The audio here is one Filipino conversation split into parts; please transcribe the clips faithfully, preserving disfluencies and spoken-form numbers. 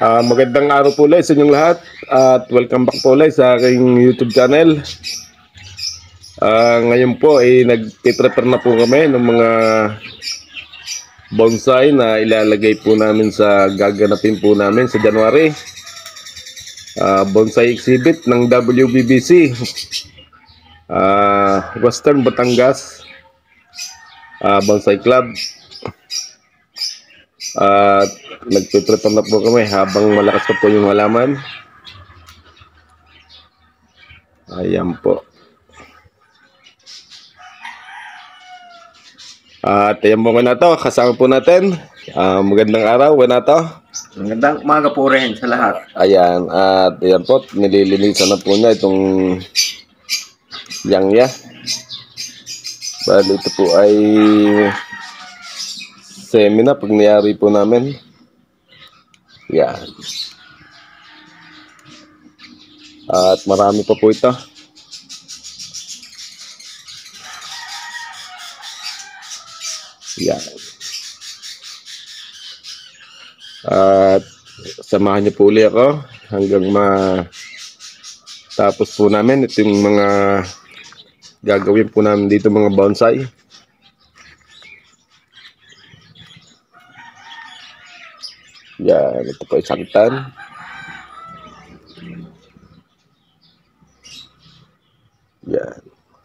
Ah, magandang araw po ulit sa inyong lahat at welcome back po ulit sa aking YouTube channel. Ah, ngayon po ay eh, nag-prepare na po kami ng mga bonsai na ilalagay po namin sa gaganapin po namin sa January. Ah, bonsai exhibit ng W B B C, ah, Western Batangas ah, Bonsai Club. At uh, nagpiprepare na po kami habang malakas pa po yung halaman. Ayan po. At ayan po na to, kasama po natin. Uh, magandang araw, wala to. Magandang umaga po rin sa lahat. Ayan, at ayan po, nililinisan na po niya itong yangya. Bali ito po ay semi na pag niyari po namin. Yan. At marami pa po ito. Yan. At samahan niyo po ulit ako hanggang matapos po namin itong mga gagawin po namin dito, mga bonsai. Yan, ito po isang tan. Yan.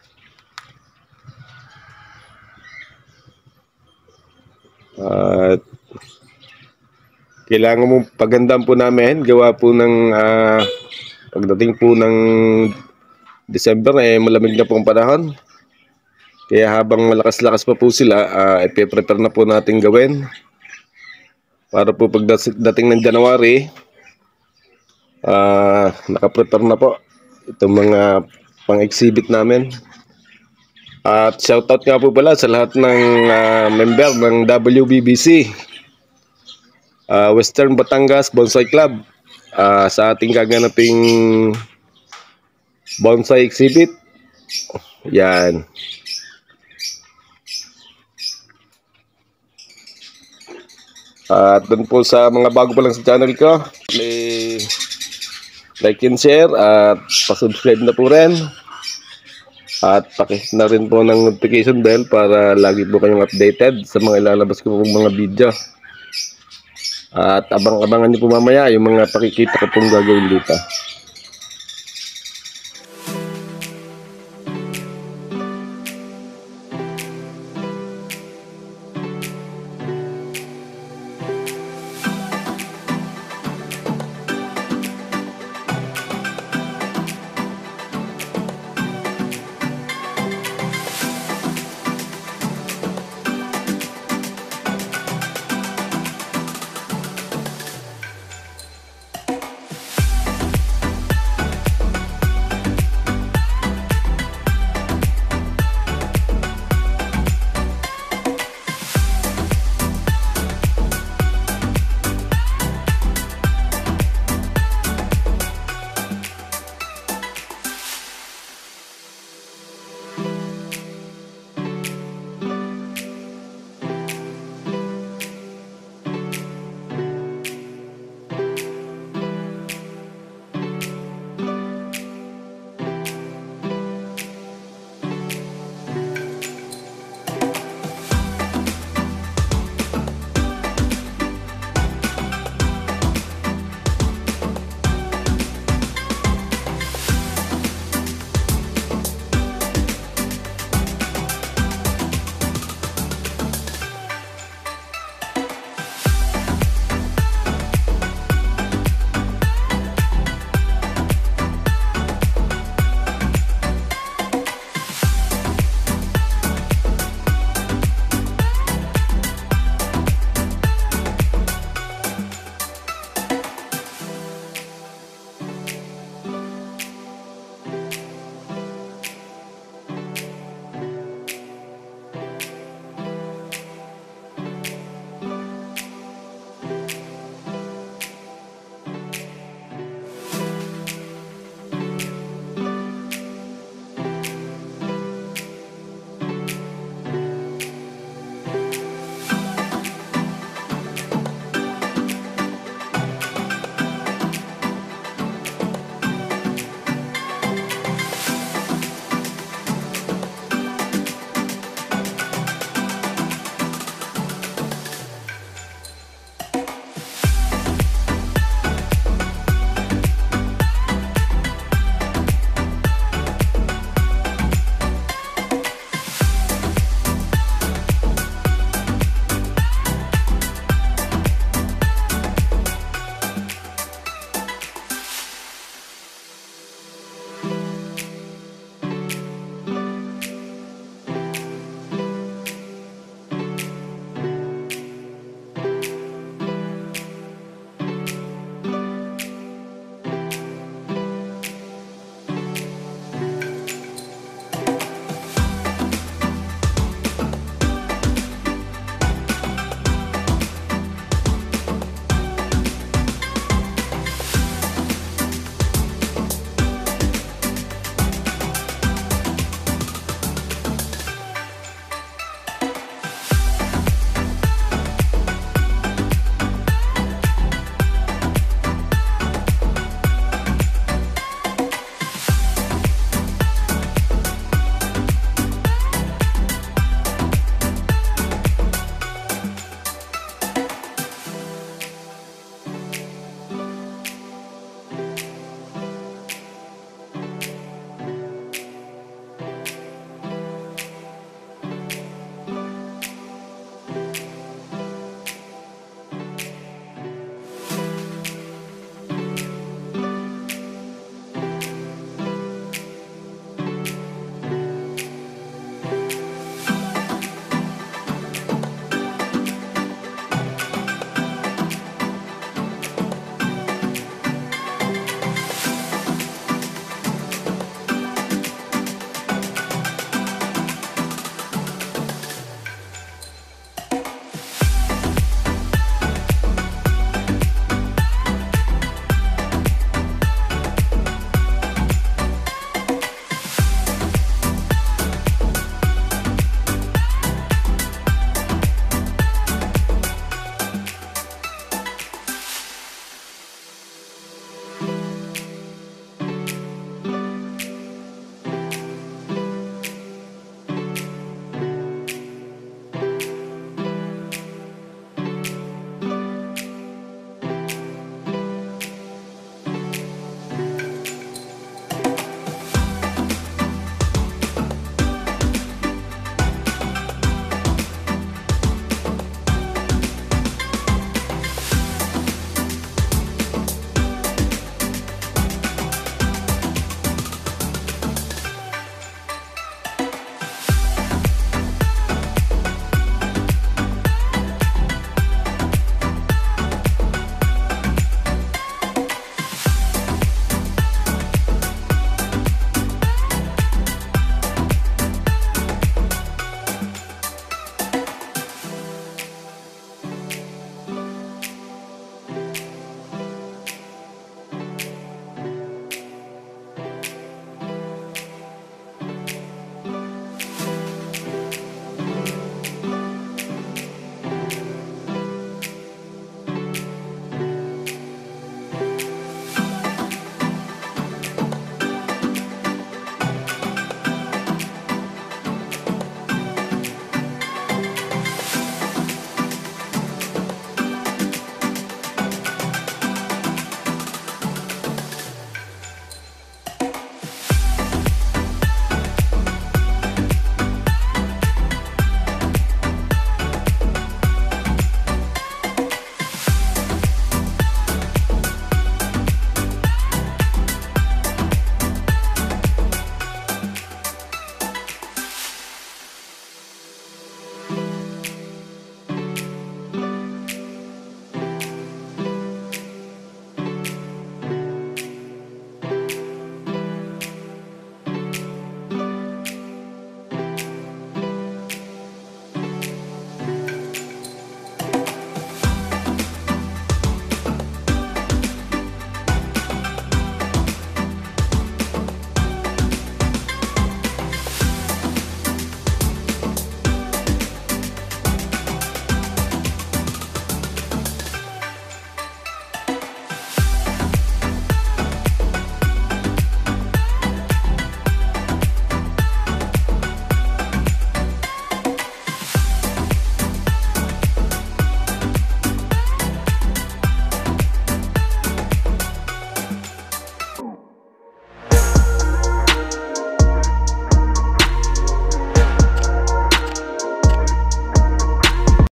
At kailangan mo pagandaan po namin, gawa po ng uh, pagdating po ng December eh malamig na po ang panahon. Kaya habang malakas-lakas pa po sila, uh, ipe-prepare na po natin gawin. Para po pagdating ng January, uh, nakaprepare na po itong mga pang-exhibit namin. At shoutout nga po pala sa lahat ng uh, member ng W B B C, uh, Western Batangas Bonsai Club, uh, sa ating gaganaping bonsai exhibit. Yan. At dun po sa mga bago pa lang sa channel ko, please like and share at pa-subscribe na po rin. At pakihit na rin po ng notification bell para lagi po kayong updated sa mga ilalabas ko pong mga video. At abang-abangan niyo po mamaya yung mga pakikita ko pong gagawin dito.